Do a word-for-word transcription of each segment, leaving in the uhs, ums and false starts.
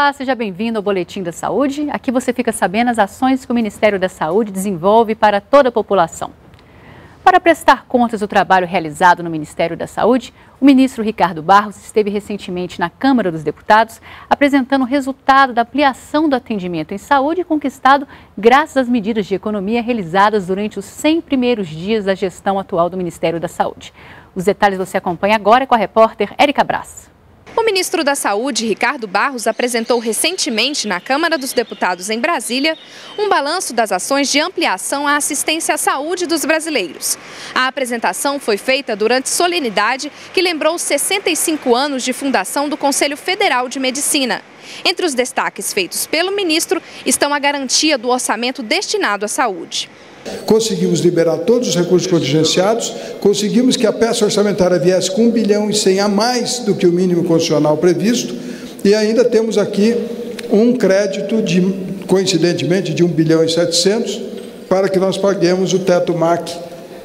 Olá, seja bem-vindo ao Boletim da Saúde. Aqui você fica sabendo as ações que o Ministério da Saúde desenvolve para toda a população. Para prestar contas do trabalho realizado no Ministério da Saúde, o ministro Ricardo Barros esteve recentemente na Câmara dos Deputados apresentando o resultado da ampliação do atendimento em saúde conquistado graças às medidas de economia realizadas durante os cem primeiros dias da gestão atual do Ministério da Saúde. Os detalhes você acompanha agora com a repórter Érica Braz. O ministro da Saúde, Ricardo Barros, apresentou recentemente na Câmara dos Deputados em Brasília um balanço das ações de ampliação à assistência à saúde dos brasileiros. A apresentação foi feita durante solenidade que lembrou os sessenta e cinco anos de fundação do Conselho Federal de Medicina. Entre os destaques feitos pelo ministro estão a garantia do orçamento destinado à saúde. Conseguimos liberar todos os recursos contingenciados, conseguimos que a peça orçamentária viesse com um bilhão e cem a mais do que o mínimo constitucional previsto e ainda temos aqui um crédito, de, coincidentemente, de um bilhão e setecentos para que nós paguemos o teto M A C,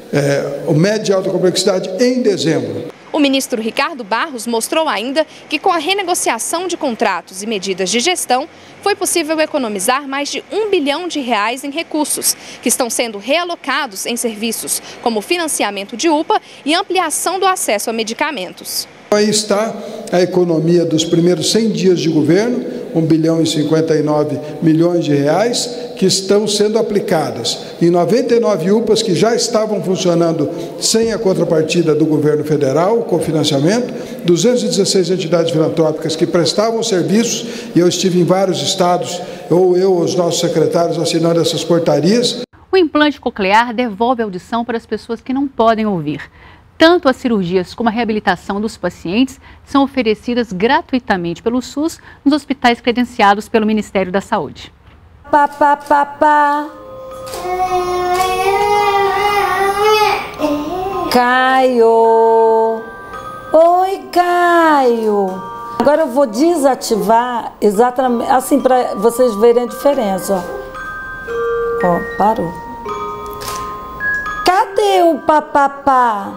é, o médio de alta complexidade, em dezembro. O ministro Ricardo Barros mostrou ainda que com a renegociação de contratos e medidas de gestão, foi possível economizar mais de um bilhão de reais em recursos, que estão sendo realocados em serviços como financiamento de U P A e ampliação do acesso a medicamentos. Aí está a economia dos primeiros cem dias de governo, um bilhão e cinquenta e nove milhões de reais, que estão sendo aplicadas em noventa e nove U P As que já estavam funcionando sem a contrapartida do governo federal, com financiamento, duzentas e dezesseis entidades filantrópicas que prestavam serviços, e eu estive em vários estados, ou eu, os nossos secretários, assinando essas portarias. O implante coclear devolve a audição para as pessoas que não podem ouvir. Tanto as cirurgias como a reabilitação dos pacientes são oferecidas gratuitamente pelo SUS nos hospitais credenciados pelo Ministério da Saúde. Pá, pá, pá, pá. Caio! Oi, Caio! Agora eu vou desativar exatamente, assim, para vocês verem a diferença, ó. Ó, parou. Cadê o papapá?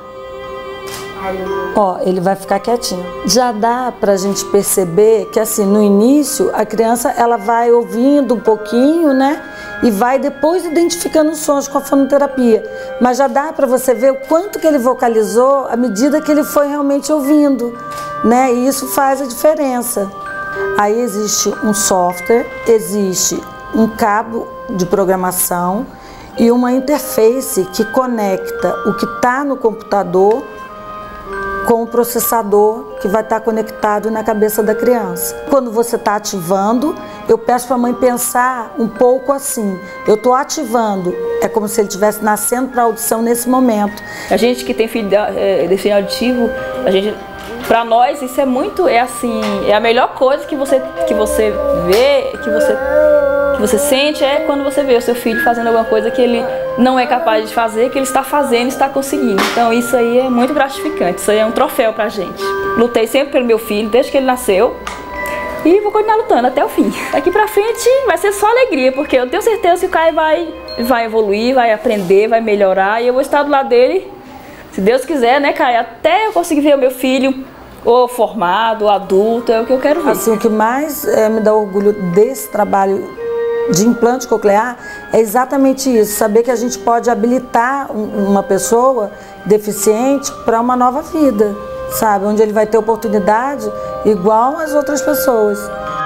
Ó, ele vai ficar quietinho. Já dá pra gente perceber que, assim, no início, a criança, ela vai ouvindo um pouquinho, né? E vai depois identificando os sons com a fonoterapia. Mas já dá pra você ver o quanto que ele vocalizou à medida que ele foi realmente ouvindo, né? E isso faz a diferença. Aí existe um software, existe um cabo de programação e uma interface que conecta o que está no computador com o processador que vai estar conectado na cabeça da criança. Quando você está ativando, eu peço para a mãe pensar um pouco assim. Eu estou ativando, é como se ele estivesse nascendo para a audição nesse momento. A gente que tem filho é, deficiente auditivo, a gente, para nós isso é muito, é assim, é a melhor coisa que você que você vê, que você que você sente é quando você vê o seu filho fazendo alguma coisa que ele não é capaz de fazer, que ele está fazendo e está conseguindo. Então isso aí é muito gratificante, isso aí é um troféu pra gente. Lutei sempre pelo meu filho, desde que ele nasceu, e vou continuar lutando até o fim. Daqui pra frente vai ser só alegria, porque eu tenho certeza que o Caio vai, vai evoluir, vai aprender, vai melhorar, e eu vou estar do lado dele, se Deus quiser, né, Caio, até eu conseguir ver o meu filho ou formado, ou adulto, é o que eu quero ver. Assim, o que mais é, me dá orgulho desse trabalho de implante coclear é exatamente isso, saber que a gente pode habilitar uma pessoa deficiente para uma nova vida, sabe? Onde ele vai ter oportunidade igual às outras pessoas.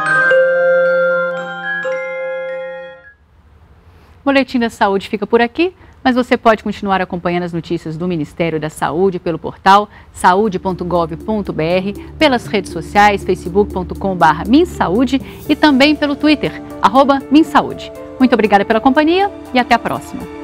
O Boletim da Saúde fica por aqui, mas você pode continuar acompanhando as notícias do Ministério da Saúde pelo portal saúde ponto gov ponto br, pelas redes sociais, facebook ponto com barra minsaude e também pelo Twitter, arroba minsaude. Muito obrigada pela companhia e até a próxima.